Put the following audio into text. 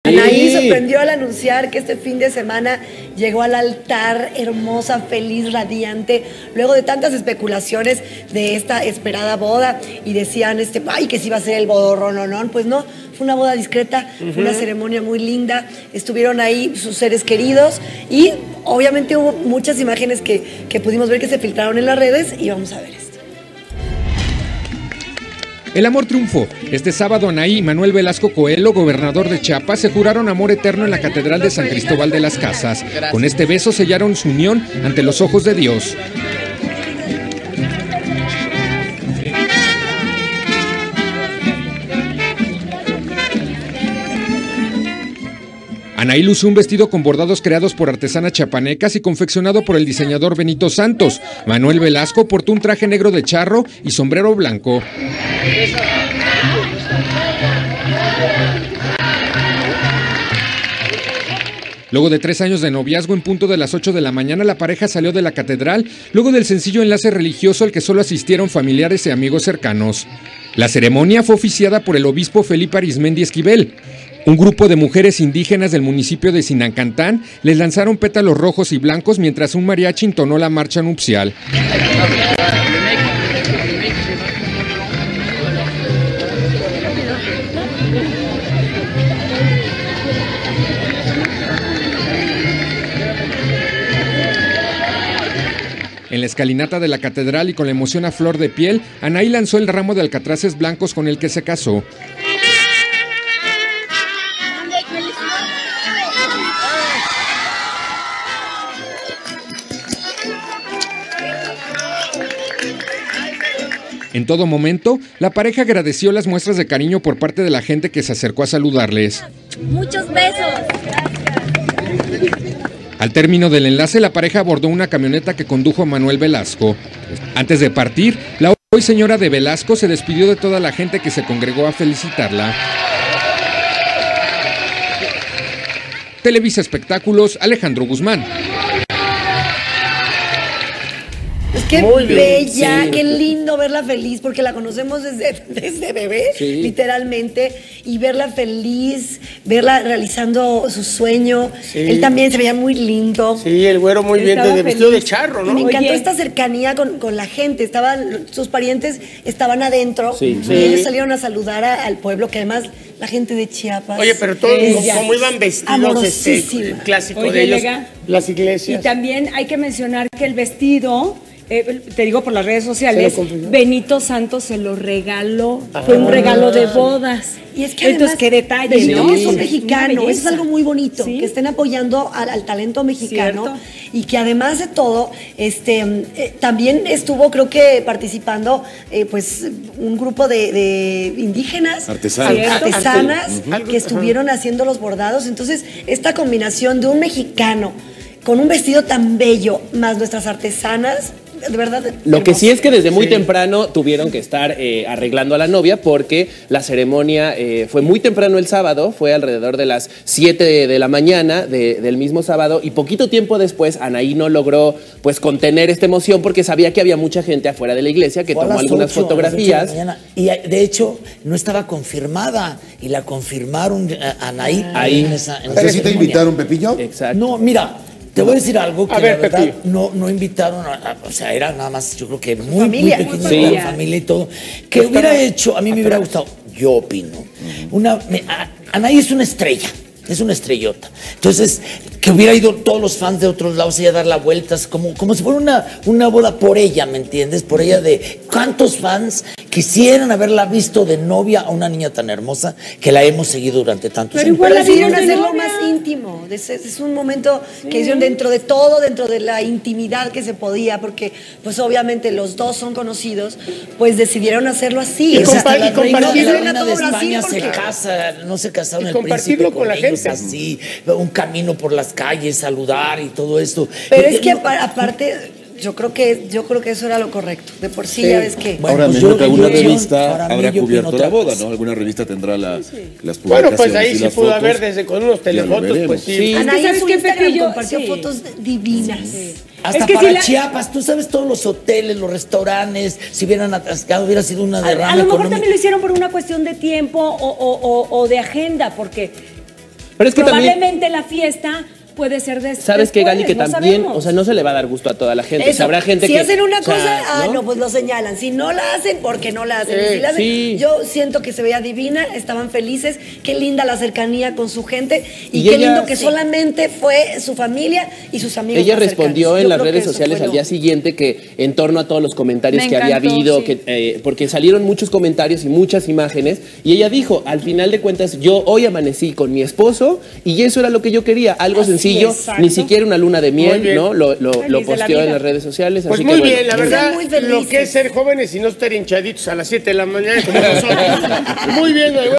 Anaí sorprendió al anunciar que este fin de semana llegó al altar hermosa, feliz, radiante, luego de tantas especulaciones de esta esperada boda y decían, ay, que sí iba a ser el bodorrononón, pues no, fue una boda discreta, fue una ceremonia muy linda, estuvieron ahí sus seres queridos y obviamente hubo muchas imágenes que pudimos ver que se filtraron en las redes y vamos a ver esto. El amor triunfó. Este sábado Anaí y Manuel Velasco Coelho, gobernador de Chiapas, se juraron amor eterno en la Catedral de San Cristóbal de las Casas. Con este beso sellaron su unión ante los ojos de Dios. Anaí lució un vestido con bordados creados por artesanas chiapanecas y confeccionado por el diseñador Benito Santos. Manuel Velasco portó un traje negro de charro y sombrero blanco. Luego de 3 años de noviazgo, en punto de las 8 de la mañana, la pareja salió de la catedral, luego del sencillo enlace religioso al que solo asistieron familiares y amigos cercanos. La ceremonia fue oficiada por el obispo Felipe Arismendi Esquivel. Un grupo de mujeres indígenas del municipio de Sinancantán les lanzaron pétalos rojos y blancos mientras un mariachi entonó la marcha nupcial. En la escalinata de la catedral y con la emoción a flor de piel, Anaí lanzó el ramo de alcatraces blancos con el que se casó. En todo momento, la pareja agradeció las muestras de cariño por parte de la gente que se acercó a saludarles. Muchos besos. Al término del enlace, la pareja abordó una camioneta que condujo a Manuel Velasco. Antes de partir, la hoy señora de Velasco se despidió de toda la gente que se congregó a felicitarla. Televisa Espectáculos, Alejandro Guzmán. Qué muy bella, sí. Qué lindo verla feliz, porque la conocemos desde bebé, sí, literalmente, y verla feliz, verla realizando su sueño. Sí. Él también se veía muy lindo. Sí, el güero muy bien, de vestido de charro, ¿no? Y me encantó esta cercanía con la gente. Sus parientes estaban adentro, sí, y ellos salieron a saludar al pueblo, que además la gente de Chiapas. Oye, pero todos como iban vestidos, clásico de ellos, las iglesias. Y también hay que mencionar que el vestido... te digo por las redes sociales, Benito Santos se lo regaló, fue un regalo de bodas. Y es que además, qué detalle, Benito, ¿no? Que es un mexicano, eso es algo muy bonito, ¿sí? Que estén apoyando al talento mexicano. ¿Cierto? Y que además de todo, también estuvo, creo que participando, pues, un grupo de indígenas, artesanas, que estuvieron haciendo los bordados. Entonces, esta combinación de un mexicano con un vestido tan bello, más nuestras artesanas, de verdad. Lo que sí es que desde muy temprano tuvieron que estar arreglando a la novia, porque la ceremonia fue muy temprano el sábado, fue alrededor de las 7 de la mañana del mismo sábado, y poquito tiempo después Anaí no logró pues contener esta emoción porque sabía que había mucha gente afuera de la iglesia que tomó algunas fotografías. Y de hecho no estaba confirmada y la confirmaron Anaí ahí en esa ¿Pero sí te invitaron, Pepillo? Exacto. No, mira, te voy a decir algo que la verdad no invitaron, o sea, era nada más, yo creo que muy pequeño, la familia y todo. Que hubiera hecho, a mí me hubiera gustado, yo opino, Anaí es una estrella. Es una estrellota. Entonces, que hubiera ido todos los fans de otros lados y a dar las vueltas, como si fuera una boda por ella, ¿me entiendes? Por ella, de cuántos fans quisieran haberla visto de novia a una niña tan hermosa que la hemos seguido durante tantos años. Pero decidieron hacerlo más íntimo. Es un momento que hicieron dentro de todo, dentro de la intimidad que se podía, porque pues obviamente los dos son conocidos, pues decidieron hacerlo así. Y compartirlo. La reina de España se casa, no se casaron el príncipe con la gente. Así, un camino por las calles, saludar y todo esto. Pero es que aparte, yo creo que eso era lo correcto. De por sí, ya ves que... Ahora me imagino que alguna revista habrá cubierto la boda, ¿no? Alguna revista tendrá las publicaciones. Bueno, pues ahí sí pudo haber desde con unos telefotos, pues sí. Anaí en su Instagram compartió fotos divinas. Hasta para Chiapas, tú sabes todos los hoteles, los restaurantes, si hubieran atascado, hubiera sido una derrama a lo mejor también lo hicieron por una cuestión de tiempo o de agenda, porque Pero es que probablemente la fiesta puede ser de ¿sabes qué, Gali? Que también, o sea, no se le va a dar gusto a toda la gente. Eso, habrá gente si que... hacen una cosa, ¿no? Pues lo señalan. Si no la hacen, porque no la hacen. Si la hacen, yo siento que se veía divina, estaban felices, qué linda la cercanía con su gente y qué lindo que solamente fue su familia y sus amigos. Ella respondió en las redes sociales al día siguiente que en torno a todos los comentarios que había habido, porque salieron muchos comentarios y muchas imágenes, y ella dijo, al final de cuentas, yo hoy amanecí con mi esposo y eso era lo que yo quería, algo sencillo. Ni siquiera una luna de miel, ¿no? Lo posteó en las redes sociales. Pues así muy que, bien, la verdad, lo que es ser jóvenes y no estar hinchaditos a las 7 de la mañana como nosotros. Muy bien,